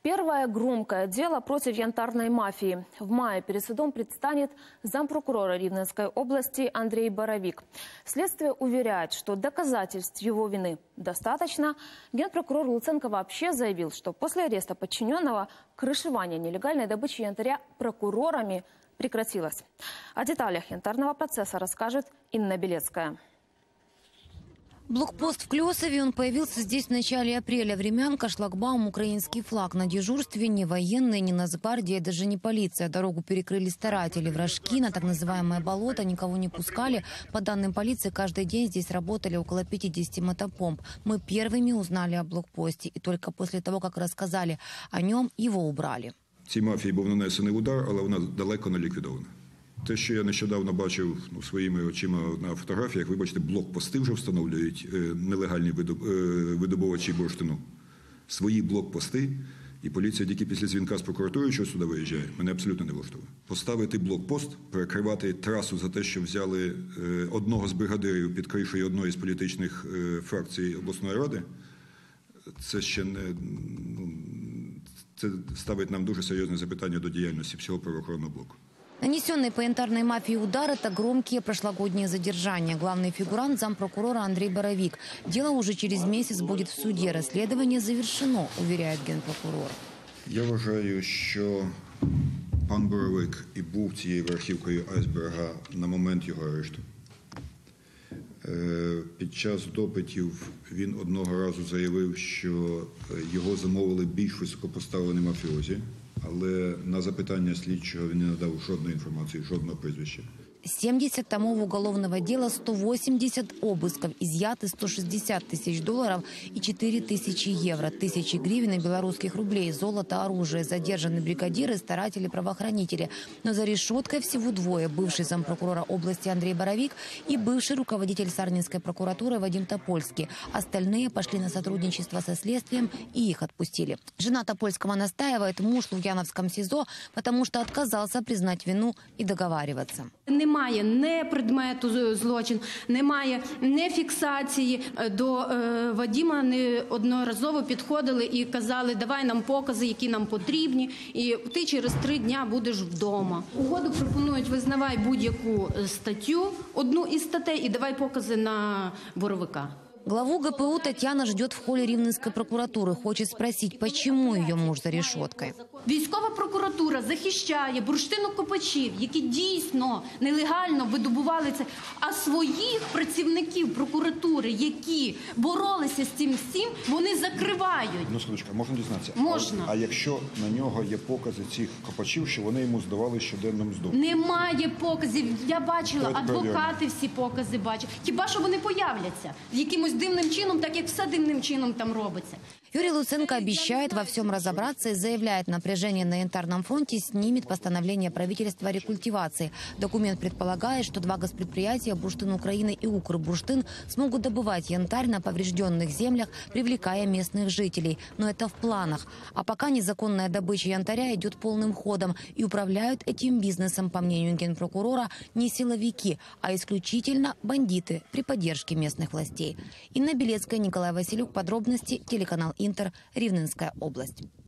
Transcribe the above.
Первое громкое дело против янтарной мафии. В мае перед судом предстанет зампрокурора Ривненской области Андрей Боровик. Следствие уверяет, что доказательств его вины достаточно. Генпрокурор Луценко вообще заявил, что после ареста подчиненного крышевание нелегальной добычи янтаря прокурорами прекратилось. О деталях янтарного процесса расскажет Инна Белецкая. Блокпост в Клёсове, он появился здесь в начале апреля. Времянка, шлагбаум, украинский флаг. На дежурстве ни военные, ни Нацгвардия, даже не полиция. Дорогу перекрыли старатели. Вражки на так называемое болото никого не пускали. По данным полиции, каждый день здесь работали около 50 мотопомп. Мы первыми узнали о блокпосте. И только после того, как рассказали о нем, его убрали. Цій мафії був нанесений удар, але вона далеко не ліквідована. Те, що я нещодавно бачив своїми очима на фотографіях, вибачте, блокпости вже встановлюють нелегальні видобувачі бурштину. Свої блокпости, і поліція тільки після дзвінка з прокуратури, що сюди виїжджає, мене абсолютно не влаштовує. Поставити блокпост, перекривати трасу за те, що взяли одного з бригадирів під кришею одної з політичних фракцій обласної ради, це ще не... Це ставить нам дуже серйозне запитання до діяльності всього правоохоронного блоку. Нанесенные по янтарной мафии удары – это громкие прошлогодние задержания. Главный фигурант – зампрокурора Андрей Боровик. Дело уже через месяц будет в суде. Расследование завершено, уверяет генпрокурор. Я вважаю, що пан Боровик і був цією верхівкою айсберга на момент його арешту. Під час допитів він одного разу заявив, що його замовили більш високопоставлені мафіозі, але на запитання слідчого він не надав жодної інформації, жодного прізвища. 70 томов уголовного дела, 180 обысков, изъяты 160 тысяч долларов и 4 тысячи евро, тысячи гривен и белорусских рублей, золото, оружие. Задержаны бригадиры, старатели, правоохранители. Но за решеткой всего двое: бывший зампрокурора области Андрей Боровик и бывший руководитель Сарненской прокуратуры Вадим Топольский. Остальные пошли на сотрудничество со следствием и их отпустили. Жена Топольского настаивает: муж в Лукьяновском СИЗО, потому что отказался признать вину и договариваться. Немає ні предмету злочину, немає ні фіксації. До Вадима неодноразово підходили і казали: давай нам покази, які нам потрібні, і ти через 3 дня будеш вдома. Угоду пропонують: визнавай будь-яку статтю, одну із статей, і давай покази на Боровика. Главу ГПУ Татьяна ждет в холле Ривненской прокуратуры. Хочет спросить, почему ее муж за решеткой. Військова прокуратура захищає бурштинокопачів, які дійсно нелегально видобували це, а своїх працівників прокуратури, які боролися з цим всім, вони закривають. Ну, секундочку, можна дізнатися? Можна. А якщо на нього є покази цих копачів, що вони йому здавали щоденним здобу? Немає показів. Я бачила, адвокати всі покази бачать. Хіба що вони появляться якимось дивним чином, так як все дивним чином там робиться. Юрий Луценко обещает во всем разобраться и заявляет, напряжение на янтарном фронте снимет постановление правительства о рекультивации. Документ предполагает, что 2 госпредприятия «Бурштин Украины» и «Укрбурштин» смогут добывать янтарь на поврежденных землях, привлекая местных жителей. Но это в планах. А пока незаконная добыча янтаря идет полным ходом. И управляют этим бизнесом, по мнению генпрокурора, не силовики, а исключительно бандиты при поддержке местных властей. Инна Белецкая, Николай Василюк. Подробности. Телеканал Интер. Ривненская область.